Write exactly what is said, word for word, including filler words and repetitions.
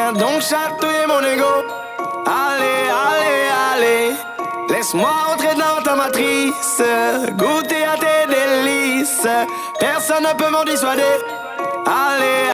viens donc chatouiller mon ego. Allez, allez, allez, laisse-moi entrer dans ta matrice, goûter à tes délices, personne ne peut m'en dissuader. Allez.